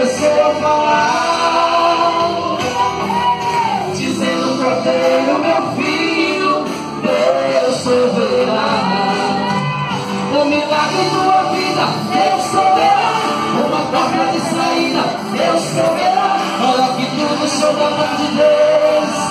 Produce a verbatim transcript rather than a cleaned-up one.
começou a falar, dizendo: cordeiro, meu filho, Deus soberano. O milagre tua vida, Deus soberano. Uma porta de saída, Deus soberano. Olha que tudo sob a mão de Deus.